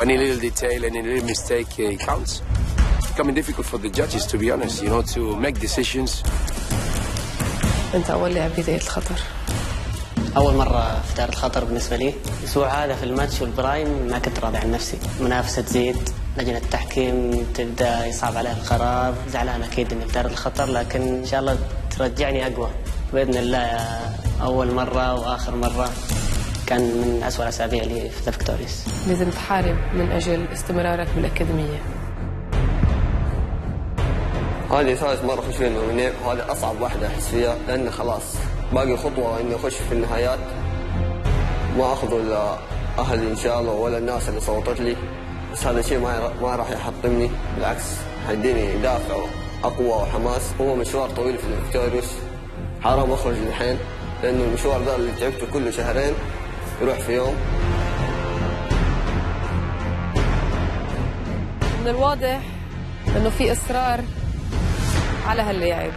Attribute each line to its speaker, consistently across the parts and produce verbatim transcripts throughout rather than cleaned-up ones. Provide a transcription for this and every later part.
Speaker 1: Any little detail, any little mistake uh, counts. It's becoming difficult for the judges, to be honest, you know, to make decisions.
Speaker 2: أنت أول لاعب بداية الخطر.
Speaker 3: أول مرة في دائرة الخطر بالنسبة لي. الأسبوع هذا في الماتش والبرايم ما كنت راضي عن نفسي. منافسة تزيد، لجنة التحكيم تبدأ يصعب عليها القرار. زعلان أكيد إني في دائرة الخطر، لكن إن شاء الله ترجعني أقوى بإذن الله. أول مرة وآخر مرة كان من أسوأ الأسابيع لي في ذا فيكتوريوس.
Speaker 2: لازم تحارب من أجل استمرارك بالأكاديمية.
Speaker 4: هذه ثالث مرة أخش في النومينيه، وهذه أصعب واحدة أحس فيها، لأن خلاص باقي خطوة إني أخش في النهايات. ما أخذوا إلا أهلي إن شاء الله ولا الناس اللي صوتت لي، بس هذا الشيء ما ما راح يحطمني، بالعكس حيديني دافع أقوى وحماس. هو مشوار طويل في الفيكتوريوس، حرام أخرج الحين، لأنه المشوار ده اللي تعبته كله شهرين يروح في يوم.
Speaker 2: من الواضح إنه في إصرار على هاللاعب.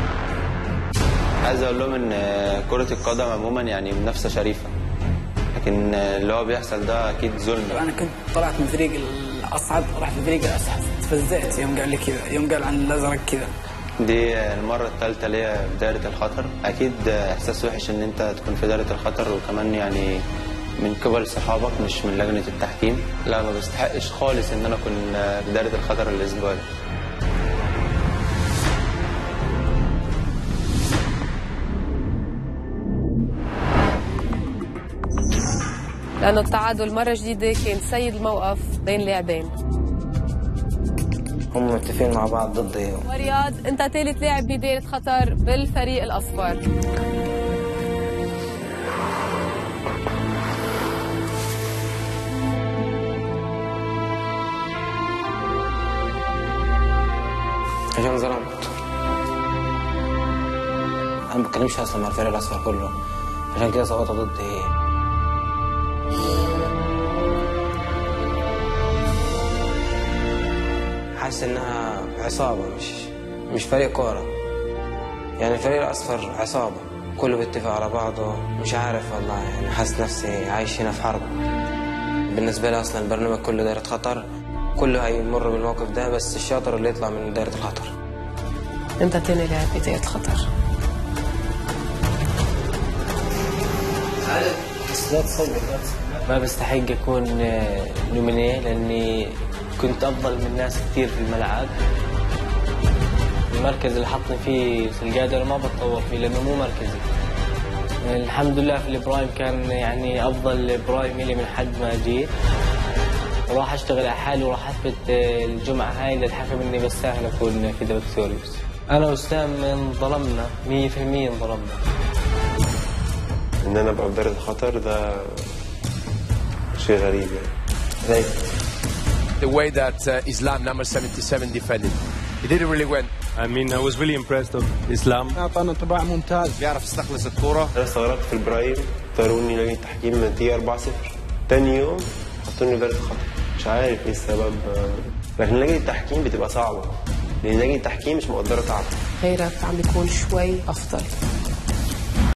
Speaker 5: عايز اقول لهم ان كرة القدم عموما يعني منافسة شريفة، لكن اللي هو بيحصل ده اكيد ظلم.
Speaker 6: انا كنت طلعت من الفريق الاصعب رحت الفريق الاسهل، تفزعت يوم قال لي كذا، يوم قال عن الازرق كذا.
Speaker 5: دي المرة الثالثة ليا في دائرة الخطر، اكيد احساس وحش ان انت تكون في دائرة الخطر، وكمان يعني من قبل صحابك مش من لجنة التحكيم. لا ما بستحقش خالص ان انا اكون في دائرة الخطر الاسبوع ده.
Speaker 2: لأنه التعادل مرة جديدة كان سيد الموقف بين لاعبين.
Speaker 7: هم متفقين مع بعض ضدي.
Speaker 2: ورياض أنت ثالث لاعب بداية خطر بالفريق الأصفر.
Speaker 7: عشان ظلمت. أنا ما بتكلمش أصلا مع الفريق الأصفر كله، عشان كده صوتوا ضدي. حاسس انها عصابه، مش مش فريق كوره. يعني الفريق الاصفر عصابه، كله بيتفق على بعضه. مش عارف والله، يعني حاسس نفسي عايش هنا في حرب. بالنسبه لي اصلا البرنامج كله دايره خطر، كله هيمر بالموقف ده، بس الشاطر اللي يطلع من دايره الخطر.
Speaker 2: انت تاني لاعب بدايه الخطر.
Speaker 8: ما بستحق اكون نومينيه، لاني كنت أفضل من ناس كثير في الملعب. المركز اللي حطني فيه في القادر ما بتطور فيه لأنه مو مركزي. الحمد لله في البرايم كان يعني أفضل برايم لي من حد ما جيت. وراح أشتغل على حالي وراح أثبت الجمعة هاي للحكم إني بستاهل أكون في ذا فيكتوريوس. أنا وسام انظلمنا مية في المية انظلمنا.
Speaker 9: إن أنا أبقى في دائرة الخطر ده شيء غريب يعني.
Speaker 1: The way that uh, Islam number seventy-seven defended, he did it really well.
Speaker 9: I mean, I was really impressed of Islam.
Speaker 6: أعطانا انطباع ممتاز.
Speaker 1: بيعرف يستخلص الكرة.
Speaker 9: أنا استغربت في البرايم، طاروني لجنة التحكيم النتيجة أربعة صفر. تاني يوم حطوني في دائرة الخطر. مش عارف إيه السبب، لكن لجنة التحكيم بتبقى صعبة، لأن لجنة التحكيم مش مقدرة تعب.
Speaker 2: غيرك عم بيكون شوي أفضل.